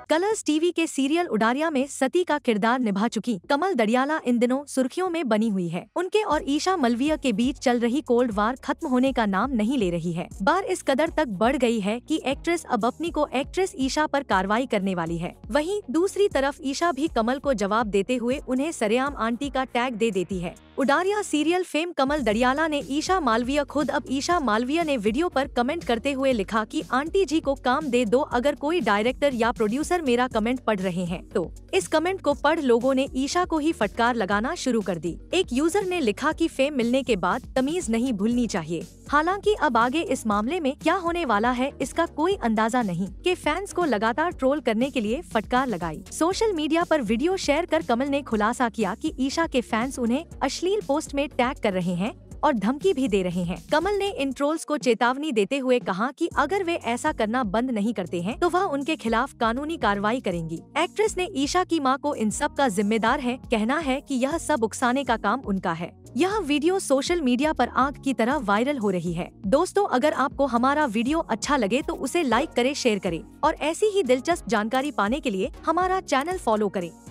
Colours TV के serial Udaariyaan में सती का किरदार निभा चुकी कमल दड़ियाला इन दिनों सुर्खियों में बनी हुई है। उनके और ईशा मालवीय के बीच चल रही कोल्ड वार खत्म होने का नाम नहीं ले रही है। बार इस कदर तक बढ़ गई है कि एक्ट्रेस अब अपनी को एक्ट्रेस ईशा पर कार्रवाई करने वाली है। वहीं दूसरी तरफ ईशा भी कमल को जवाब देते हुए उन्हें सरेआम आंटी का टैग दे देती है। उडारिया सीरियल फेम कमल दड़ियाला ने ईशा मालवीय खुद अब ईशा मालवीय ने वीडियो पर कमेंट करते हुए लिखा कि आंटी जी को काम दे दो, अगर कोई डायरेक्टर या प्रोड्यूसर मेरा कमेंट पढ़ रहे हैं तो। इस कमेंट को पढ़ लोगों ने ईशा को ही फटकार लगाना शुरू कर दी। एक यूजर ने लिखा कि फेम मिलने के बाद तमीज नहीं भूलनी चाहिए। हालांकि अब आगे इस मामले में क्या होने वाला है इसका कोई अंदाजा नहीं कि फैंस को लगातार ट्रोल करने के लिए फटकार लगाई। सोशल मीडिया पर वीडियो शेयर कर कमल ने खुलासा किया कि ईशा के फैंस उन्हें अश्लील पोस्ट में टैग कर रहे हैं और धमकी भी दे रहे हैं। कमल ने इन ट्रोल्स को चेतावनी देते हुए कहा कि अगर वे ऐसा करना बंद नहीं करते हैं तो वह उनके खिलाफ कानूनी कार्रवाई करेंगी। एक्ट्रेस ने ईशा की मां को इन सब का जिम्मेदार है कहना है कि यह सब उकसाने का काम उनका है। यह वीडियो सोशल मीडिया पर आग की तरह वायरल हो रही है। दोस्तों, अगर आपको हमारा वीडियो अच्छा लगे तो उसे लाइक करें, शेयर करें और ऐसी ही दिलचस्प जानकारी पाने के लिए हमारा चैनल फॉलो करें।